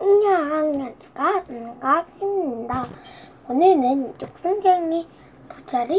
안녕하십니까, 안가입니다. 오늘은 육선생이 부자를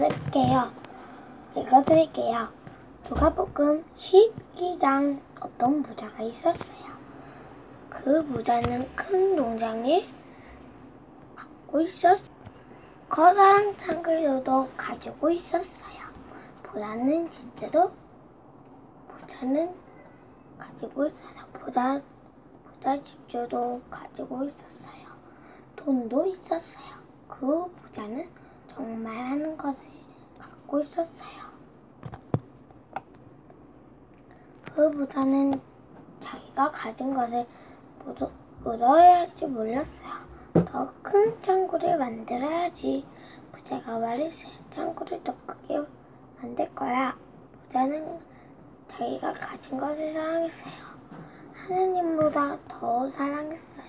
읽어드릴게요. 누가복음 12장 어떤 부자가 있었어요. 그 부자는 큰 농장을 갖고 있었어요. 커다란 창고도 가지고 있었어요. 부자는 진짜로 부자는 가지고 있어요. 부자 집주도 가지고 있었어요. 돈도 있었어요. 그 부자는 정말 많은 것을 갖고 있었어요. 그 부자는 자기가 가진 것을 묻어야 할지 몰랐어요. 더 큰 창고를 만들어야지. 부자가 말했어요. 창고를 더 크게 만들 거야. 부자는 자기가 가진 것을 사랑했어요. 하나님보다 더 사랑했어요.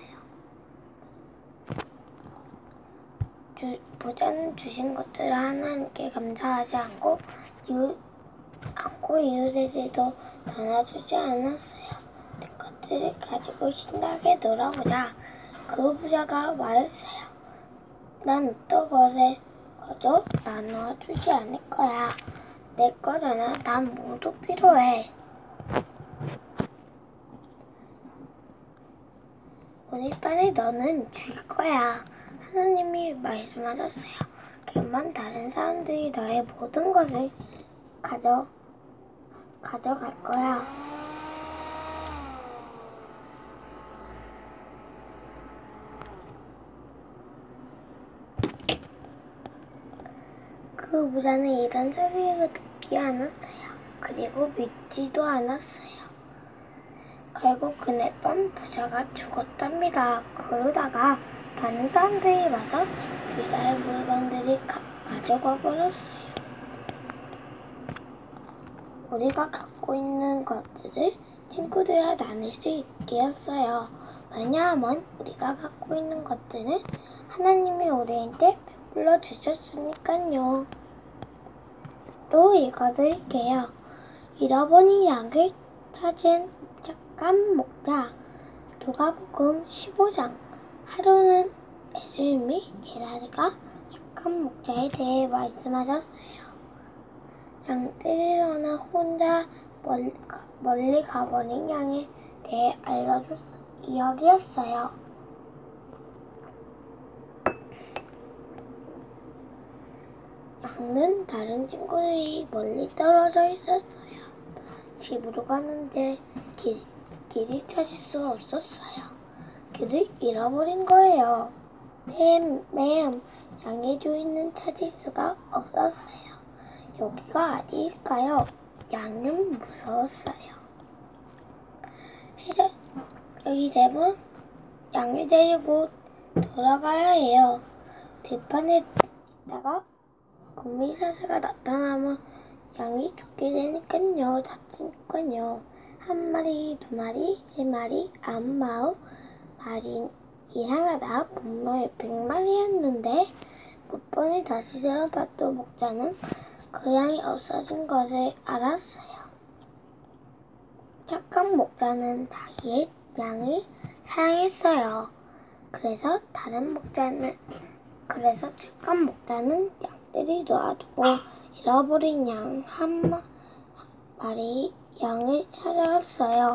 부자는 주신 것들을 하나님께 감사하지 않고 이웃에게도 나눠주지 않았어요. 내 것들을 가지고 신나게 놀아보자. 그 부자가 말했어요. 난 어떤 것에 거저 나눠주지 않을 거야. 내 거잖아. 난 모두 필요해. 오늘 밤에 너는 죽일 거야. 하나님이 말씀하셨어요. 그만 다른 사람들이 너의 모든 것을 가져갈 거야. 그 부자는 이런 소리를 듣지 않았어요. 그리고 믿지도 않았어요. 결국 그날 밤 부자가 죽었답니다. 그러다가 다른 사람들이 와서 부자의 물건들이 가져가 버렸어요. 우리가 갖고 있는 것들을 친구들과 나눌 수 있게 했어요. 왜냐하면 우리가 갖고 있는 것들은 하나님이 우리한테 베풀어 주셨으니까요. 또 읽어드릴게요. 잃어버린 양을 찾은 착한 목자. 누가복음 15장. 하루는 예수님이 제자들과 착한 목자에 대해 말씀하셨어요. 양떼를 떠나 혼자 멀리 가버린 양에 대해 알려준 이야기였어요. 양은 다른 친구들이 멀리 떨어져 있었어요. 집으로 가는데 길을 찾을 수 없었어요. 길을 잃어버린 거예요. 양의 주인은 찾을 수가 없었어요. 여기가 어디일까요? 양은 무서웠어요. 여기 되면 양을 데리고 돌아가야 해요. 들판에 있다가 거미사슬가 나타나면 양이 죽게 되니까요. 다치니까요. 한 마리, 두 마리, 세 마리, 99마리. 이상하다. 분명 100마리였는데 몇 번을 다시 세어봐도 목자는 그 양이 없어진 것을 알았어요. 착한 목자는 자기의 양을 사랑했어요. 그래서 착한 목자는 양들이 놓아두고 잃어버린 양 한 마리 양을 찾아갔어요.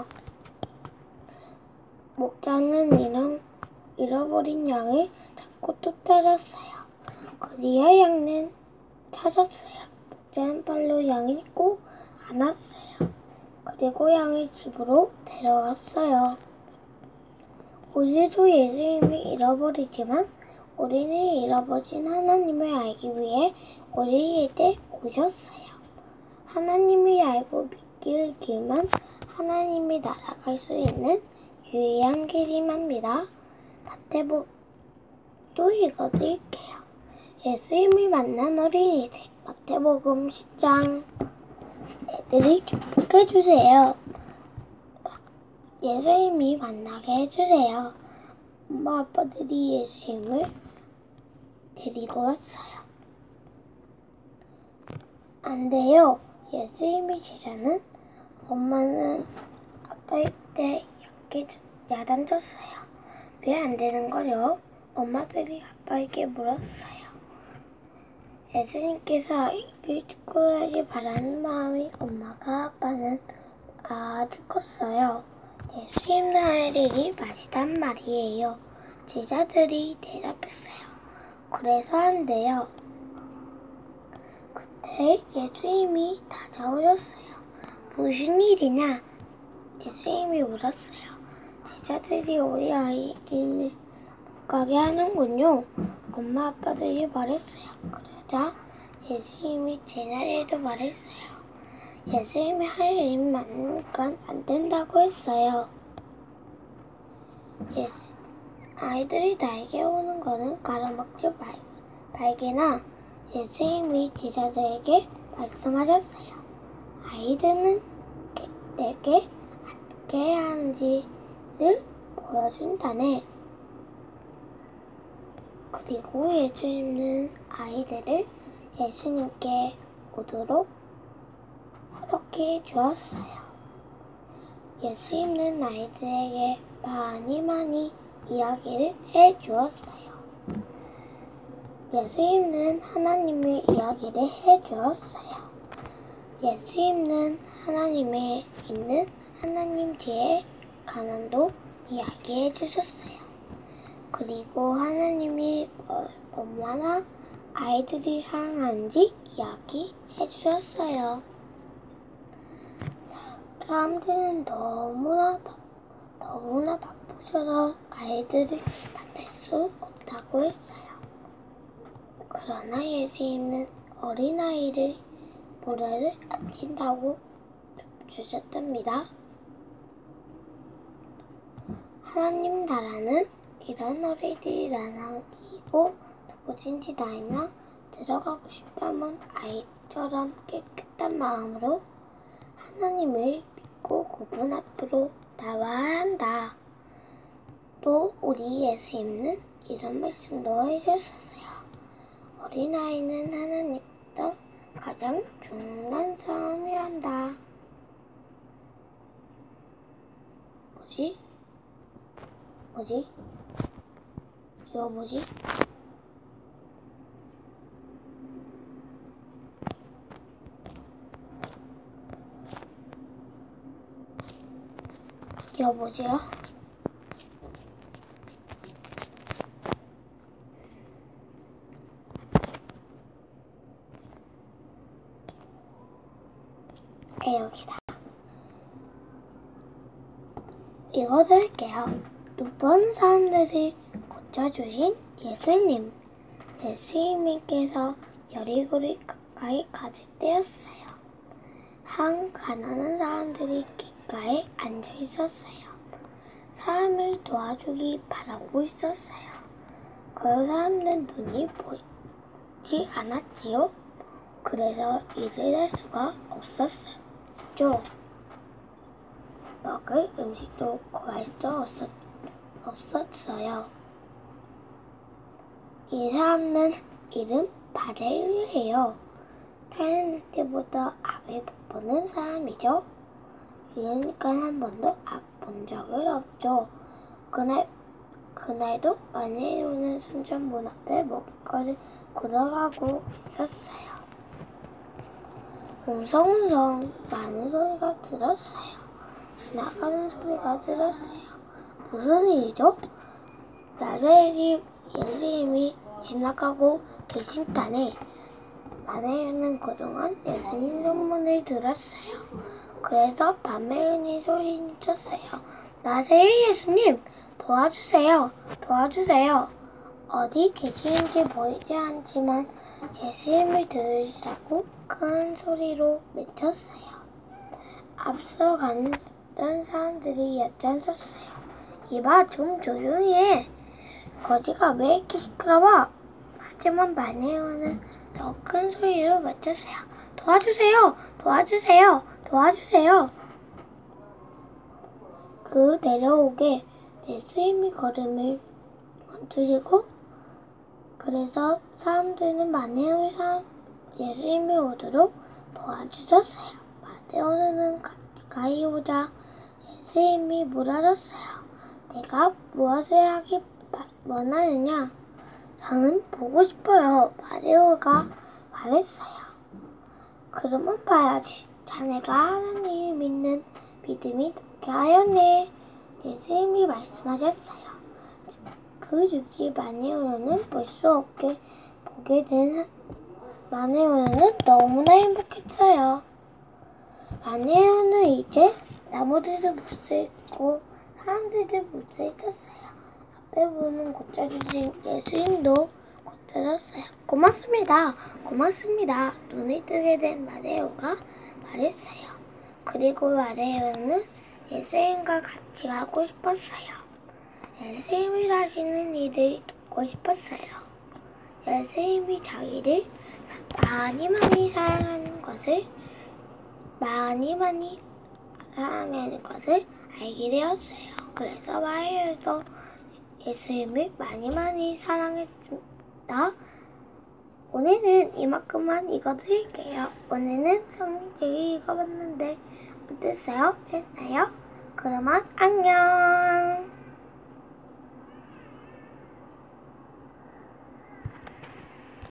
목자는 잃어버린 양을 찾고 또 찾았어요. 그리야 양은 찾았어요. 목자는 발로 양을 꼭 안았어요. 그리고 양을 집으로 데려갔어요. 우리도 예수님이 잃어버리지만 우리는 잃어버린 하나님을 알기 위해 우리에게 오셨어요. 하나님이 알고 믿길 길만 하나님이 날아갈 수 있는 유일한 길임합니다. 또 읽어드릴게요. 예수님이 만난 어린이들. 마태복음 10장. 애들이 축복해주세요. 예수님이 만나게 해주세요. 엄마 아빠들이 예수님을 데리고 왔어요. 안 돼요. 예수님이 제자는 엄마는 아빠에게 야단쳤어요. 왜 안 되는 거죠? 엄마들이 아빠에게 물었어요. 예수님께서 아이를 축복하길 바라는 마음이 엄마가 아빠는 아주 컸어요. 예수님 아이들이 마시단 말이에요. 제자들이 대답했어요. 그래서 한대요. 그때 예수님이 다가오셨어요. 무슨 일이냐? 예수님이 물었어요. 제자들이 우리 아이들을 못 가게 하는군요. 엄마 아빠들이 말했어요. 그러자 예수님이 제자들도 말했어요. 예수님이 할 일이 많으니까 안 된다고 했어요. 아이들이 나에게 오는 거는 가로막지 말게나 예수님이 제자들에게 말씀하셨어요. 아이들은 내게 어떻게 해야 하는지를 보여준다네. 그리고 예수님은 아이들을 예수님께 오도록 허락해 주었어요. 예수님은 아이들에게 많이 이야기를 해 주었어요. 예수님은 하나님의 이야기를 해 주었어요. 예수님은 하나님에 있는 하나님 지혜 가난도 이야기해 주셨어요. 그리고 하나님이 얼마나 아이들이 사랑하는지 이야기해 주셨어요. 사람들은 너무나 바쁘셔서 아이들을 만날 수 없다고 했어요. 그러나 예수님은 어린아이를 모래를 아낀다고 주셨답니다. 하나님 나라는 이런 어린이들이 나랑이고 누구든지 나이나 들어가고 싶다면 아이처럼 깨끗한 마음으로 하나님을 믿고 그분 앞으로 나와야 한다. 또 우리 예수님은 이런 말씀도 해주셨어요. 어린아이는 하나님보다 가장 중요한 사람이란다. 뭐지? 이거 뭐지? 이거 뭐지요? 여기다. 읽어드릴게요. 못 보는 사람들을 고쳐주신 예수님. 예수님께서 여리고를 가까이 가실 때였어요. 한 가난한 사람들이 길가에 앉아 있었어요. 사람을 도와주기 바라고 있었어요. 그 사람은 눈이 보이지 않았지요. 그래서 일을 할 수가 없었죠. 먹을 음식도 구할 수 없었어요. 이 사람은 이름 바레르예요. 다른 때보다 앞을 못 보는 사람이죠. 그러니까 한 번도 앞 본 적을 없죠. 그날도 마네로는 순천 문 앞에 먹을 것을 걸어가고 있었어요. 웅성웅성 많은 소리가 들었어요. 지나가는 소리가 들었어요. 무슨 일이죠? 나사렛이 예수님이 지나가고 계신다네. 마네로는 그동안 예수님 소문을 들었어요. 그래서 밤에 은히 소리쳤어요. 나사렛 예수님, 도와주세요. 어디 계시는지 보이지 않지만 예수님을 들으시라고 큰 소리로 외쳤어요. 앞서 가는 사람들이 얕잡았어요. 이봐, 좀 조용히 해. 거지가 왜 이렇게 시끄러워? 하지만 마네오는 더 큰 소리로 외쳤어요. 도와주세요. 그 내려오게 예수님이 걸음을 멈추시고 그래서 사람들은 마네오의 예수님이 오도록 도와주셨어요. 마네오는 가까이 오자 예수님이 물어줬어요. 내가 무엇을 하기 원하느냐? 저는 보고 싶어요. 마테오가 말했어요. 그러면 봐야지. 자네가 하나님을 믿는 믿음이 좋게 하였네. 예수님이 말씀하셨어요. 그 즉시 마네오는 볼 수 없게 보게 된 마네오는 너무나 행복했어요. 마네오는 이제 나무들도 볼 수 있고 사람들도 볼 수 있었어요. 앞에 보는 고쳐주신 예수님도 고쳐줬어요. 고맙습니다. 고맙습니다. 눈이 뜨게 된 마테오가 말했어요. 그리고 마테오는 예수님과 같이 가고 싶었어요. 예수님이 하시는 일을 돕고 싶었어요. 예수님이 자기를 많이 사랑하는 것을 알게 되었어요. 그래서 마테오도 예수님을 많이 사랑했습니다. 오늘은 이만큼만 읽어드릴게요. 오늘은 성경책을 읽어봤는데 어땠어요? 재밌나요? 그러면 안녕.